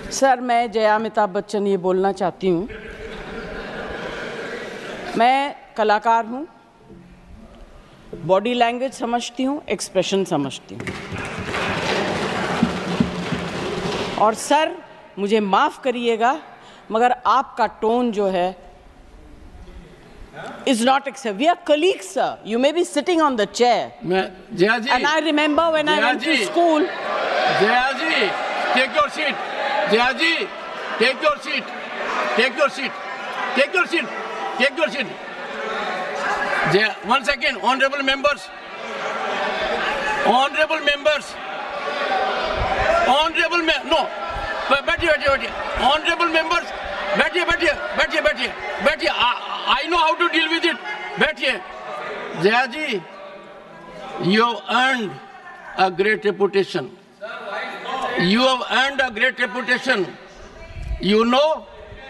Sir, मैं जया अमिताभ बच्चन ये बोलना चाहती हूँ। मैं कलाकार हूँ, बॉडी लैंग्वेज समझती हूँ, एक्सप्रेशन समझती हूँ। और सर, मुझे माफ़ करिएगा, मगर आपका टोन जो है is not acceptable. We are colleagues, sir. You may be sitting on the chair. Jaya ji. And I remember when I went to school. Jaya ji, take your seat. Jaya ji, take your seat. Take your seat. Take your seat. Take your seat. Jaya, 1 second, honorable members. Honorable members. Honorable no. बैठिए. Honorable members. बैठिए. I know how to deal with it. बैठिए. Jaya ji, you have earned a great reputation. You have earned a great reputation. You know,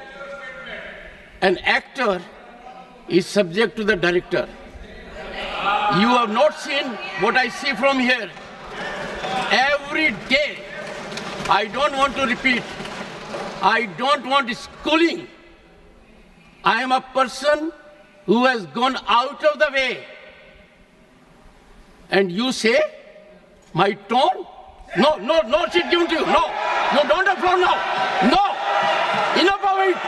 an actor is subject to the director. You have not seen what I see from here. Every day, I don't want to repeat. I don't want schooling. I am a person who has gone out of the way. And you say, my tone? No, she's given to you. No, you don't have floor now. No, enough of it.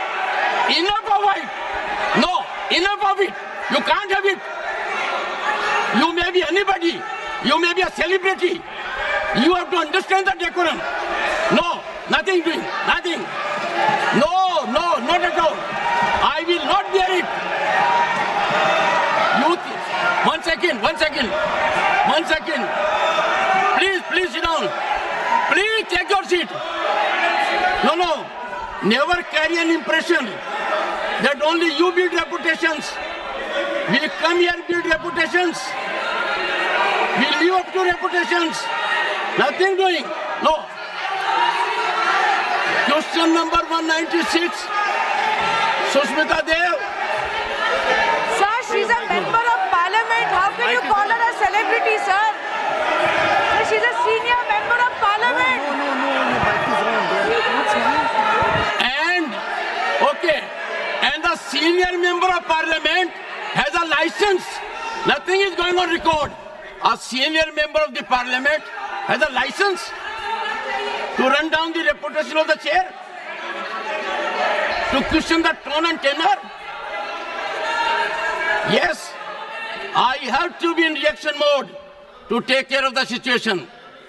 No, enough of it. You can't have it. You may be anybody. You may be a celebrity. You have to understand the decorum. No, nothing doing, nothing. No, not at all. I will not bear it. One second. Please sit down. Please take your seat. No. Never carry an impression that only you build reputations. We come here and build reputations. We live up to reputations. Nothing doing. No. Question number 196. Sushmita Dev. Sir, she's a member of parliament. How can you call her a celebrity, sir? She's a senior member of parliament. And the senior member of parliament has a license. Nothing is going on record. A senior member of the parliament has a license to run down the reputation of the chair, to question the tone and tenor. Yes, I have to be in reaction mode to take care of the situation.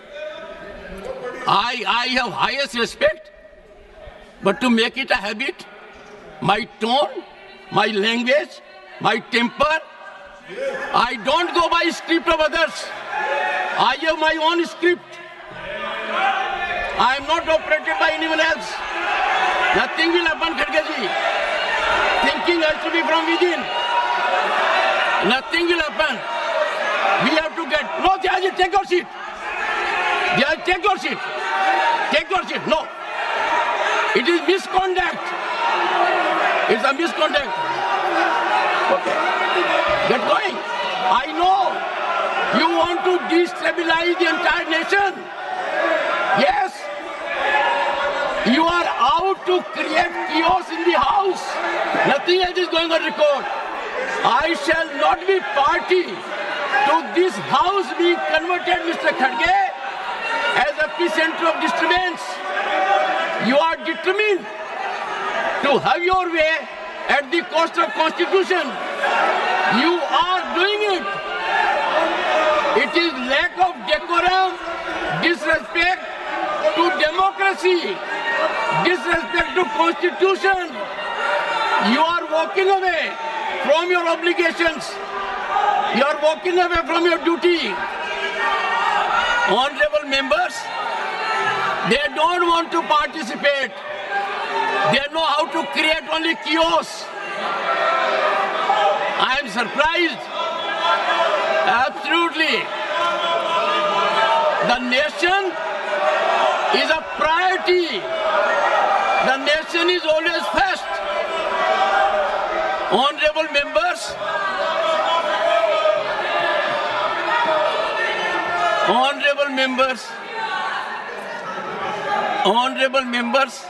I have highest respect, but to make it a habit, my tone, my language, my temper, I don't go by script of others. I have my own script. I am not operated by anyone else. Nothing will happen, Khadge ji. Thinking has to be from within. Nothing will happen. We have to get... No, Jaya ji, take your seat. Jaya, take your seat. Take your seat. No. It is misconduct. It's a misconduct. Okay. Get going. I know you want to destabilize the entire nation. Yes. You are out to create chaos in the house. Nothing else is going on record. I shall not be party to this house being converted, Mr. Khadge, as a epicenter of disturbance. You are determined to have your way at the cost of Constitution. You are doing it. It is lack of decorum, disrespect to democracy, disrespect to Constitution. You are walking away from your obligations. You are walking away from your duty. Honorable members, they don't want to participate. They know how to create only chaos. I am surprised. Absolutely. The nation is a priority. The nation is always first. Honorable members, Honorable members,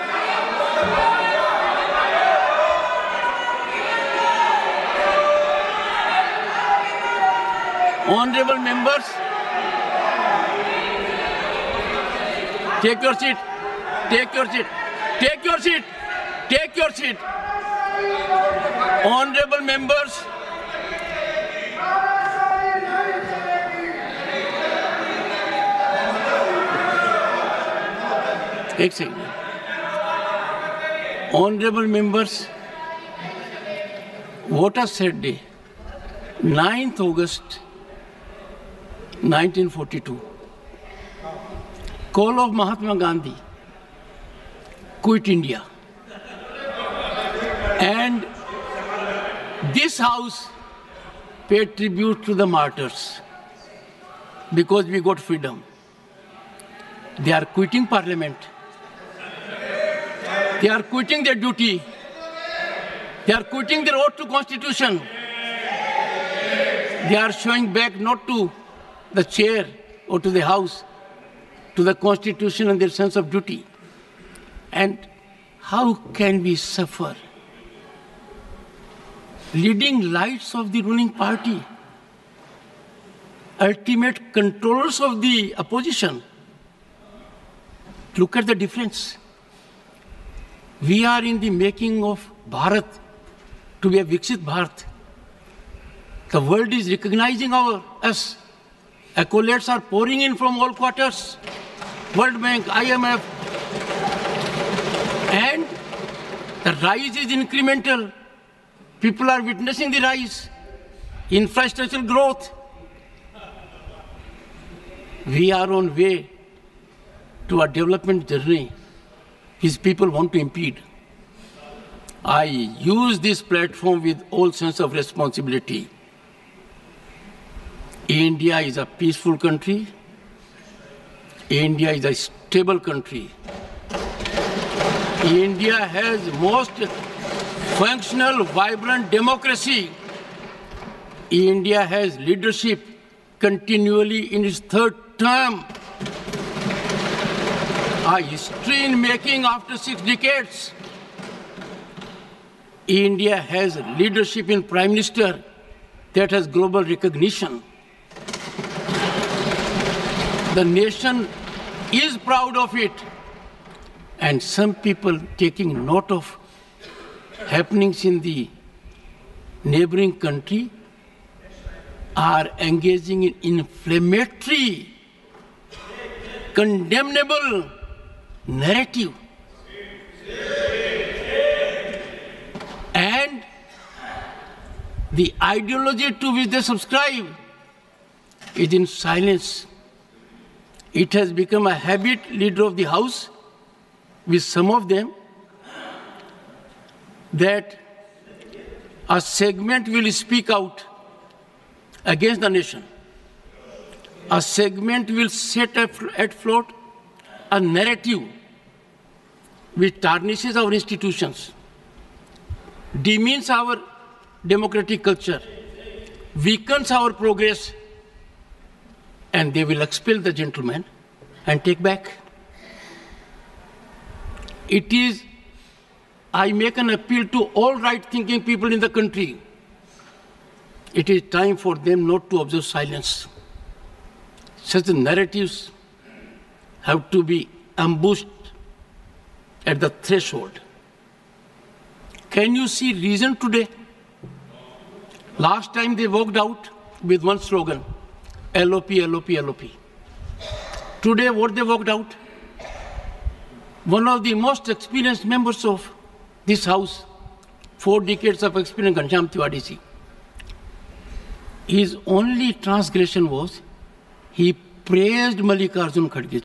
take your seat. Take your seat. Take your seat. Take your seat. Honorable members, एक second. Honorable members, what a sad day. 9th August 1942. Call of Mahatma Gandhi. Quit India. And this house paid tribute to the martyrs because we got freedom. They are quitting parliament. They are quitting their duty. They are quitting their oath to constitution. They are showing back not to the chair or to the house, to the constitution and their sense of duty. And how can we suffer? Leading lights of the ruling party, ultimate controllers of the opposition. Look at the difference. We are in the making of Bharat to be a Viksit Bharat. The world is recognizing us. Accolades are pouring in from all quarters. World Bank, IMF. And the rise is incremental. People are witnessing the rise. Infrastructural growth. We are on way to a development journey which people want to impede. I use this platform with all sense of responsibility. India is a peaceful country. India is a stable country. India has most functional, vibrant democracy. India has leadership continually in its third term. A history in making after 6 decades. India has leadership in Prime Minister that has global recognition. The nation is proud of it. And some people taking note of happenings in the neighboring country are engaging in inflammatory, condemnable narrative. And the ideology to which they subscribe is in silence. It has become a habit, leader of the house, with some of them, that a segment will speak out against the nation. A segment will set at float a narrative which tarnishes our institutions, demeans our democratic culture, weakens our progress, and they will expel the gentleman and take back. It is, I make an appeal to all right-thinking people in the country. It is time for them not to observe silence. Such narratives have to be ambushed at the threshold. Can you see reason today? Last time they walked out with one slogan, LOP, LOP, LOP. Today what they walked out? One of the most experienced members of this house, 4 decades of experience, Ghanshyam Tiwari ji. His only transgression was he praised Mallikarjun Kharge.